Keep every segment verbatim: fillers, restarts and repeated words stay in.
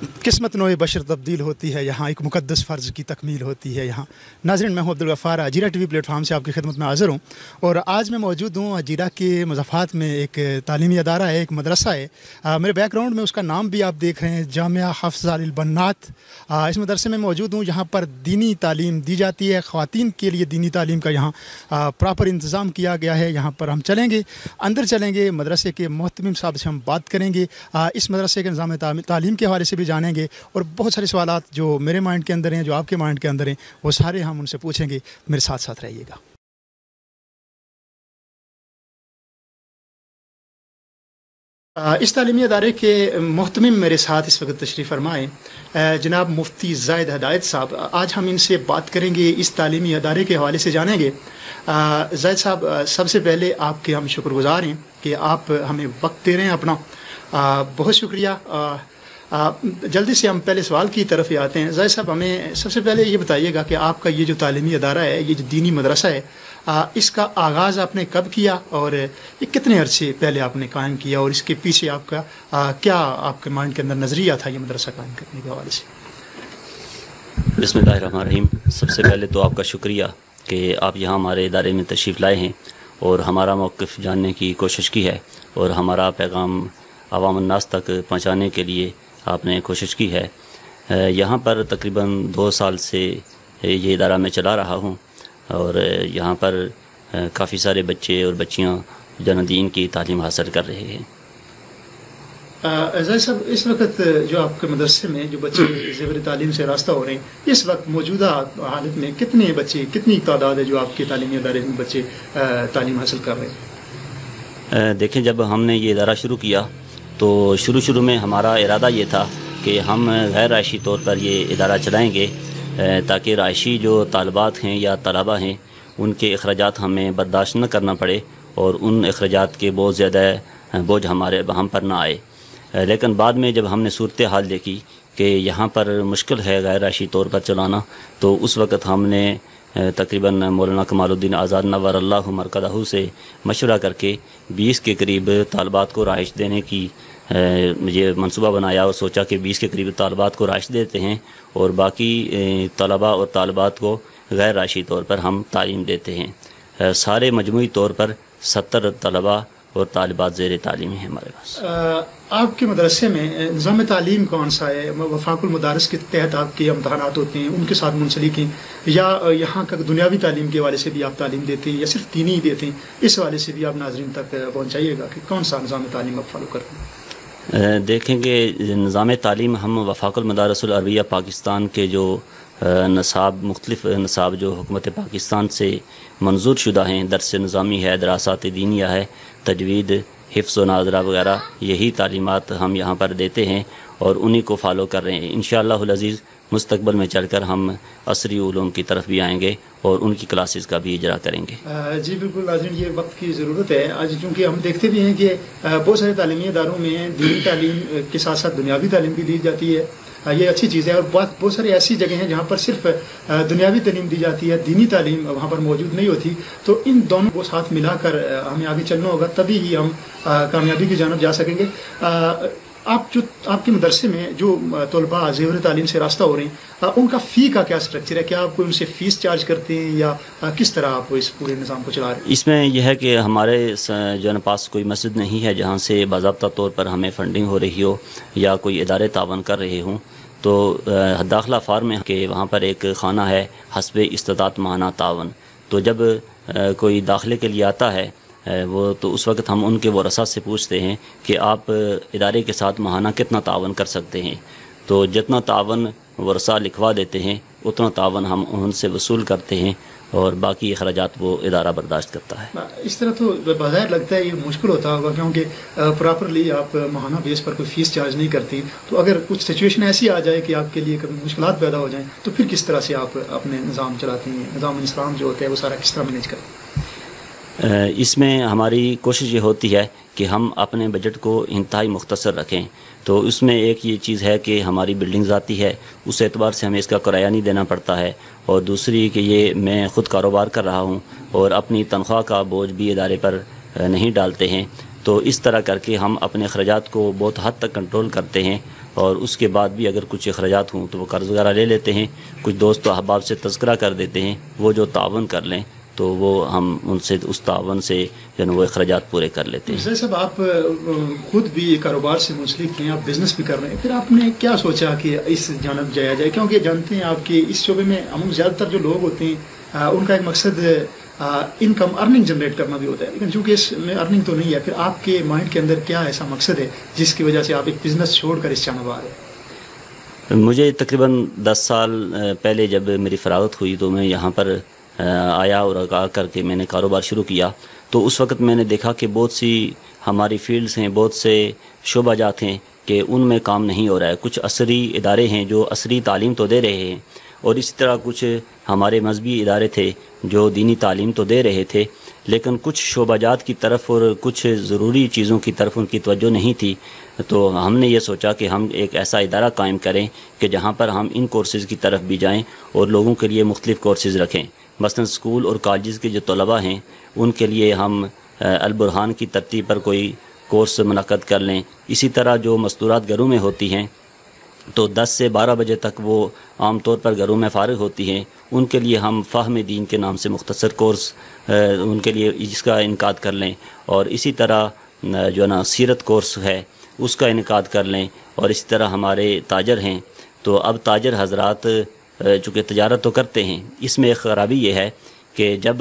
किस्मत नोए बशर तब्दील होती है यहाँ, एक मुक़द्दस फ़र्ज़ की तकमील होती है यहाँ। नाज़रीन, मैं हूँ अब्दुल गफ़ार, अजीरा टी वी प्लेटफार्म से आपकी खिदमत में हाज़िर हूँ और आज मैं मौजूद हूँ अजीरा के मुज़फ़्फ़रात में। एक तालीमी अदारा है, एक मदरसा है। आ, मेरे बैकग्राउंड में उसका नाम भी आप देख रहे हैं, जामिया हफ़्ज़ अल बन्नात। इस मदरसे में मौजूद हूँ जहाँ पर दीनी तालीम दी जाती है। ख़वातीन के लिए दीनी तालीम का यहाँ प्रॉपर इंतज़ाम किया गया है। यहाँ पर हम चलेंगे, अंदर चलेंगे, मदरसे के मोहतमिम साहब से हम बात करेंगे, आ, इस मदरसे के निज़ाम तालीम के हवाले से भी जानेंगे और बहुत सारे सवालात जो मेरे माइंड के अंदर हैं, जो आपके माइंड के अंदर हैं, वो सारे हम उनसे पूछेंगे। मेरे साथ साथ रहिएगा। इस तालीमी अदारे के मोहतमिम मेरे साथ इस वक्त तशरीफ़ फरमाएँ जनाब मुफ्ती ज़ाहिद हदायत साहब। आज हम इनसे बात करेंगे, इस तालीमी अदारे के हवाले से जानेंगे। ज़ाहिद साहब, सबसे पहले आपके हम शुक्रगुज़ार हैं कि आप हमें वक्त दे रहे हैं अपना, बहुत शुक्रिया। आ, जल्दी से हम पहले सवाल की तरफ ही आते हैं। ज़ाहिद साहब, हमें सबसे पहले ये बताइएगा कि आपका ये जो तालीमी अदारा है, ये जो दीनी मदरसा है, आ, इसका आगाज़ आपने कब किया और ये कितने अरसे पहले आपने कायम किया और इसके पीछे आपका आ, क्या आपके माइंड के अंदर नज़रिया था ये मदरसा कायम करने के हवाले से? बिस्मिल्लाहिर्रहमानिर्रहीम। सबसे पहले तो आपका शुक्रिया कि आप यहाँ हमारे इदारे में तशरीफ़ लाए हैं और हमारा मौक़िफ़ जानने की कोशिश की है और हमारा पैगाम अवाम अन्नास तक पहुँचाने के लिए आपने कोशिश की है। यहाँ पर तकरीबन दो साल से ये इदारा मैं चला रहा हूँ और यहाँ पर काफ़ी सारे बच्चे और बच्चियाँ जन दीन की तालीम हासिल कर रहे हैं। ज़ाहिद साहब, इस वक्त जो आपके मदरसे में जो बच्चे ज़ेवर तालीम से रास्ता हो रहे हैं, इस वक्त मौजूदा हालत में कितने बच्चे, कितनी तादाद है जो आपके तालीमी अदारे में बच्चे तालीम हासिल कर रहे हैं? देखें, जब हमने ये इदारा शुरू किया तो शुरू शुरू में हमारा इरादा ये था कि हम गैर राइशी तौर पर ये इदारा चलाएँगे ताकि राइशी जो तालबात हैं या तलबा हैं उनके अखराजात हमें बर्दाश्त न करना पड़े और उन अखराजात के बहुत ज़्यादा बोझ हमारे हम पर ना आए। लेकिन बाद में जब हमने सूरत हाल देखी कि यहाँ पर मुश्किल है गैर राइशी तौर पर चलाना, तो उस वक़्त हमने तकरीबन मौलाना कमालुद्दीन आज़ाद नव्वर अल्लाहु मरकदहू से मशवरा करके बीस के करीब तालबात को राइश देने की ये मनसूबा बनाया और सोचा कि बीस के करीब तालबात को राइश देते हैं और बाकी तलबा और तालबात को गैर राइशी तौर पर हम तालीम देते हैं। सारे मजमूई तौर पर सत्तर तलबा और तालिबात ज़ेर तालीम है हमारे पास। आपके मदरसे में निज़ाम तालीम कौन सा है? वफ़ाक़ुल मदारिस के तहत आपके इम्तहानात होते हैं, उनके साथ मुंसलिक हैं, या यहाँ का दुनियावी तालीम के हवाले से भी आप तालीम देते हैं या सिर्फ दीनी ही देते हैं? इस हवाले से भी आप नाज़रीन तक पहुँचाइएगा कि कौन सा निज़ाम तालीम आप फॉलो करते हैं। देखेंगे, निज़ाम तालीम हम वफ़ाक़ुल मदारिस अल अरबिया पाकिस्तान के जो नसाब मुख्तलिफ़ नसाब जो हुकूमत पाकिस्तान से मंजूर शुदा हैं, दरस निज़ामी है, दरासात दीनिया है, तजवीद, हिफ्ज़ व नाज़रा वगैरह, यही तालीमात हम यहाँ पर देते हैं और उन्हीं को फॉलो कर रहे हैं। इंशाअल्लाहुल अज़ीज़ मुस्तक़बल में चलकर हम असरी उलूम की तरफ भी आएंगे और उनकी क्लासेस का भी इजरा करेंगे। जी बिल्कुल नाज़रीन, ये वक्त की ज़रूरत है आज, क्योंकि हम देखते भी हैं कि बहुत सारे तालीमी इदारों में दीनी तालीम के साथ साथ दुनियावी तालीम भी दी जाती है। ये अच्छी चीज़ है और बहुत बहुत सारी ऐसी जगह हैं जहाँ पर सिर्फ दुनियावी तालीम दी जाती है, दीनी तालीम वहाँ पर मौजूद नहीं होती। तो इन दोनों को साथ मिलाकर हमें आगे चलना होगा, तभी ही हम कामयाबी की जानब जा सकेंगे। आप जो आपके मदरसे में जो तलबा ज़ेवर तालीम से रास्ता हो रहे हैं, उनका फ़ी का क्या स्ट्रक्चर है? क्या आप कोई उनसे फ़ीस चार्ज करते हैं या किस तरह आप इस पूरे निज़ाम को चला रहे हैं? इसमें यह है कि हमारे जो है पास कोई मस्जिद नहीं है जहाँ से बाज़ाब्ता तौर पर हमें फ़ंडिंग हो रही हो या कोई इदारे तावन कर रहे हों। तो दाखिला फार्म में कि वहाँ पर एक खाना है हस्ब इस्तिताअत माहाना तावन। तो जब कोई दाखिले के लिए आता है वो, तो उस वक्त हम उनके वरसा से पूछते हैं कि आप इदारे के साथ माहाना कितना तावन कर सकते हैं। तो जितना तावन वरसा लिखवा देते हैं उतना तावन हम उनसे वसूल करते हैं और बाकी अखराजात वो इदारा बर्दाश्त करता है। इस तरह तो बाज़ाहिर लगता है ये मुश्किल होता होगा, क्योंकि प्रॉपरली आप माहाना बेस पर कोई फ़ीस चार्ज नहीं करती। तो अगर कुछ सिचुएशन ऐसी आ जाए कि आपके लिए कभी मुश्किलात पैदा हो जाएं, तो फिर किस तरह से आप अपने निज़ाम चलाती हैं? निज़ाम इस्लाम जो होता है वो सारा किस तरह मैनेज करते हैं? इसमें हमारी कोशिश ये होती है कि हम अपने बजट को इंतहाई मुख्तसर रखें। तो उसमें एक ये चीज़ है कि हमारी बिल्डिंग आती है, उस एतबार से हमें इसका किराया नहीं देना पड़ता है, और दूसरी कि ये मैं ख़ुद कारोबार कर रहा हूँ और अपनी तनख्वाह का बोझ भी इदारे पर नहीं डालते हैं। तो इस तरह करके हम अपने अखराजात को बहुत हद तक कंट्रोल करते हैं اور اس کے بعد بھی اگر کچھ اخراجات ہوں تو وہ قرض وغیرہ لے لیتے ہیں. کچھ دوست و احباب سے تذکرہ کر دیتے ہیں، وہ جو تعاون کر لیں تو وہ ہم ان سے اس تعاون سے جو وہ اخراجات پورے کر لیتے ہیں. جیسے صاحب آپ خود بھی کاروبار سے منسلک ہیں، آپ بزنس بھی کر رہے ہیں، پھر آپ نے کیا سوچا کہ اس جانب جایا جائے؟ کیونکہ جانتے ہیں آپ کہ اس شعبے میں ہم زیادہ تر جو لوگ ہوتے ہیں ان کا ایک مقصد انکم ارننگ جنریٹ کرنا بھی ہوتا ہے، لیکن چونکہ اس میں ارننگ تو نہیں ہے، پھر آپ کے مائنڈ کے اندر کیا ایسا مقصد ہے جس کی وجہ سے آپ ایک بزنس چھوڑ کر اس جانب آ رہے ہیں؟ مجھے تقریباً دس سال پہلے جب میری فراغت ہوئی تو میں یہاں پر آیا اور آ کر کے میں نے کاروبار شروع کیا. تو اس وقت میں نے دیکھا کہ بہت سی ہماری فیلڈز ہیں، بہت سے شعبہ جات ہیں کہ ان میں کام نہیں ہو رہا ہے. کچھ عصری ادارے ہیں جو عصری تعلیم تو دے رہے ہیں، اور اسی طرح کچھ ہمارے مذہبی ادارے تھے جو دینی تعلیم تو دے رہے تھے، لیکن کچھ شعبہ جات کی طرف اور کچھ ضروری چیزوں کی طرف ان کی توجہ نہیں تھی. تو ہم نے یہ سوچا کہ ہم ایک ایسا ادارہ قائم کریں کہ جہاں پر ہم ان کورسز کی طرف بھی جائیں اور لوگوں کے لیے مختلف کورسز رکھیں. مثلا اسکول اور کالجز کے جو طلباء ہیں ان کے لیے ہم البرہان کی ترتیب پر کوئی کورس منعقد کر لیں. اسی طرح جو مستورات گھروں میں ہوتی ہیں تو دس سے بارہ بجے تک وہ عام طور پر گھروں میں فارغ ہوتی ہیں، ان کے لیے ہم فہم دین کے نام سے مختصر کورس ان کے لیے اس کا انعقاد کر لیں. اور اسی طرح جو ہے نا سیرت کورس ہے اس کا انعقاد کر لیں. اور اسی طرح ہمارے تاجر ہیں تو اب تاجر حضرات چونکہ تجارت تو کرتے ہیں، اس میں ایک خرابی یہ ہے کہ جب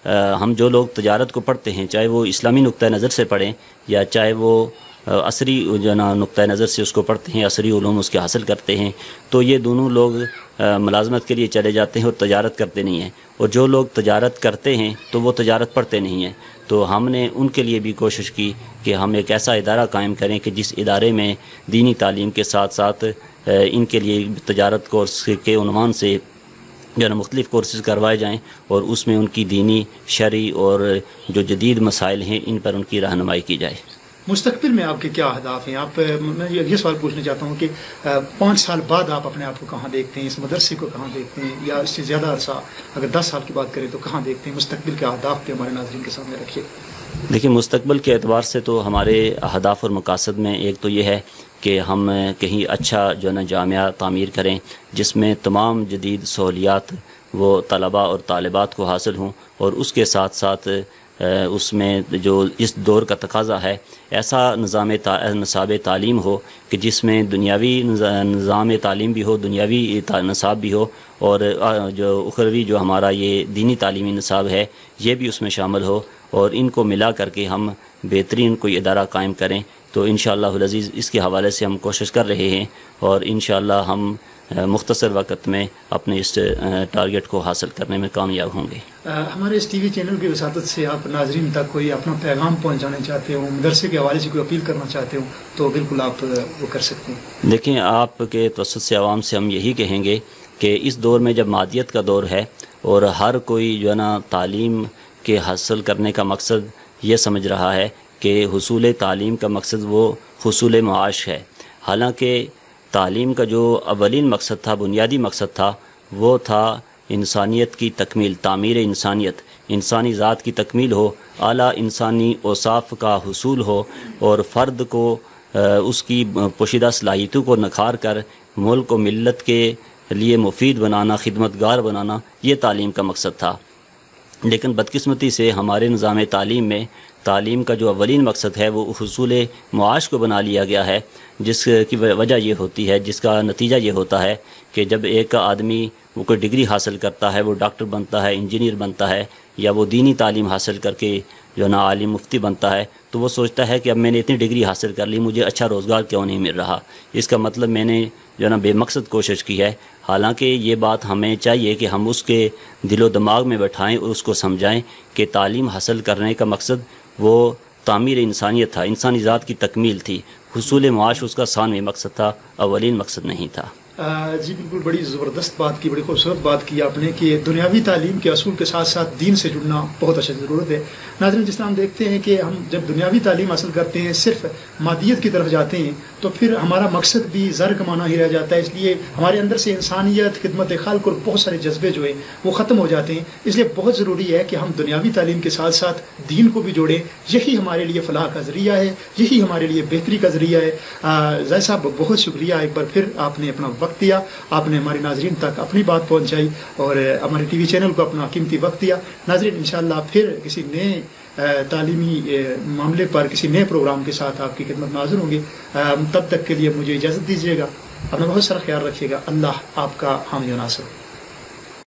ہم جو لوگ تجارت کو پڑھتے ہیں، چاہے وہ اسلامی نقطہ نظر سے پڑھیں یا چاہے وہ عصری جو ہے نا نقطہ نظر سے اس کو پڑھتے ہیں، عصری علوم اس کے حاصل کرتے ہیں، تو یہ دونوں لوگ ملازمت کے لیے چلے جاتے ہیں اور تجارت کرتے نہیں ہیں. اور جو لوگ تجارت کرتے ہیں تو وہ تجارت پڑھتے نہیں ہیں. تو ہم نے ان کے لیے بھی کوشش کی کہ ہم ایک ایسا ادارہ قائم کریں کہ جس ادارے میں دینی تعلیم کے ساتھ ساتھ ان کے لیے تجارت کورس کے عنوان سے جو ہے نا مختلف کورسز کروائے جائیں اور اس میں ان کی دینی، شرعی اور جو جدید مسائل ہیں ان پر ان کی رہنمائی کی جائے. مستقبل میں آپ کے کیا اہداف ہیں؟ آپ میں یہ سوال پوچھنا چاہتا ہوں کہ پانچ سال بعد آپ اپنے آپ کو کہاں دیکھتے ہیں، اس مدرسے کو کہاں دیکھتے ہیں، یا اس سے زیادہ عرصہ اگر دس سال کی بات کریں تو کہاں دیکھتے ہیں؟ مستقبل کے اہداف پہ ہمارے ناظرین کے سامنے رکھیے. دیکھیں، مستقبل کے اعتبار سے تو ہمارے اہداف اور مقاصد میں ایک تو یہ ہے کہ ہم کہیں اچھا جو ہے نا جامعہ تعمیر کریں جس میں تمام جدید سہولیات وہ طلباء اور طالبات کو حاصل ہوں، اور اس کے ساتھ ساتھ اس میں جو اس دور کا تقاضا ہے ایسا نظام نصاب تعلیم ہو کہ جس میں دنیاوی نظام تعلیم بھی ہو، دنیاوی نصاب بھی ہو، اور جو اخروی جو ہمارا یہ دینی تعلیمی نصاب ہے یہ بھی اس میں شامل ہو، اور ان کو ملا کر کے ہم بہترین کوئی ادارہ قائم کریں. تو انشاءاللہ العزیز اس کے حوالے سے ہم کوشش کر رہے ہیں، اور انشاءاللہ ہم مختصر وقت میں اپنے اس ٹارگٹ کو حاصل کرنے میں کامیاب ہوں گے. ہمارے اس ٹی وی چینل کی وساطت سے آپ ناظرین تک کوئی اپنا پیغام پہنچانا چاہتے ہوں، مدرسے کے حوالے سے کوئی اپیل کرنا چاہتے ہوں تو بالکل آپ وہ کر سکتے ہیں. دیکھیں، آپ کے توسط سے عوام سے ہم یہی کہیں گے کہ اس دور میں جب مادیت کا دور ہے اور ہر کوئی جو ہے نا تعلیم کے حاصل کرنے کا مقصد یہ سمجھ رہا ہے کہ حصول تعلیم کا مقصد وہ حصول معاش ہے، حالانکہ تعلیم کا جو اولین مقصد تھا، بنیادی مقصد تھا، وہ تھا انسانیت کی تکمیل، تعمیر انسانیت، انسانی ذات کی تکمیل ہو، اعلیٰ انسانی اوصاف کا حصول ہو، اور فرد کو اس کی پوشیدہ صلاحیتوں کو نکھار کر ملک و ملت کے لیے مفید بنانا، خدمتگار بنانا، یہ تعلیم کا مقصد تھا. لیکن بدقسمتی سے ہمارے نظام تعلیم میں تعلیم کا جو اولین مقصد ہے وہ حصول معاش کو بنا لیا گیا ہے، جس کی وجہ یہ ہوتی ہے، جس کا نتیجہ یہ ہوتا ہے کہ جب ایک آدمی وہ کوئی ڈگری حاصل کرتا ہے، وہ ڈاکٹر بنتا ہے، انجینئر بنتا ہے، یا وہ دینی تعلیم حاصل کر کے جو نا عالم مفتی بنتا ہے، تو وہ سوچتا ہے کہ اب میں نے اتنی ڈگری حاصل کر لی، مجھے اچھا روزگار کیوں نہیں مل رہا، اس کا مطلب میں نے جو نا بے مقصد کوشش کی ہے. حالانکہ یہ بات ہمیں چاہیے کہ ہم اس کے دل و دماغ میں بٹھائیں اور اس کو سمجھائیں کہ تعلیم حاصل کرنے کا مقصد وہ تعمیر انسانیت تھا، انسانی ذات کی تکمیل تھی. حصول معاش اس کا ثانوی مقصد تھا، اولین مقصد نہیں تھا. جی بالکل، بڑی زبردست بات کی، بڑی خوبصورت بات کی آپ نے کہ دنیاوی تعلیم کے اصول کے ساتھ ساتھ دین سے جڑنا بہت اچھا ضرورت ہے۔ ناظرین، جس طرح ہم دیکھتے ہیں کہ ہم جب دنیاوی تعلیم حاصل کرتے ہیں، صرف مادیت کی طرف جاتے ہیں، تو پھر ہمارا مقصد بھی زر کمانا ہی رہ جاتا ہے، اس لیے ہمارے اندر سے انسانیت، خدمت خلق اور بہت سارے جذبے جو ہیں وہ ختم ہو جاتے ہیں۔ اس لیے بہت ضروری ہے کہ ہم دنیاوی تعلیم کے ساتھ ساتھ دین کو بھی جوڑیں، یہی ہمارے لیے فلاح کا ذریعہ ہے، یہی ہمارے لیے بہتری کا ذریعہ ہے۔ زاہد صاحب، بہت شکریہ، ایک بار پھر آپ نے اپنا وقت دیا، آپ نے ہمارے ناظرین تک اپنی بات پہنچائی اور ہمارے ٹی وی چینل کو اپنا قیمتی وقت دیا۔ ناظرین، انشاءاللہ پھر کسی نئے تعلیمی معاملے پر، کسی نئے پروگرام کے ساتھ آپ کی خدمت میں حاضر ہوں گے۔ تب تک کے لیے مجھے اجازت دیجیے گا، اپنا بہت سارا خیال رکھیے گا۔ اللہ آپ کا حامی و ناصر۔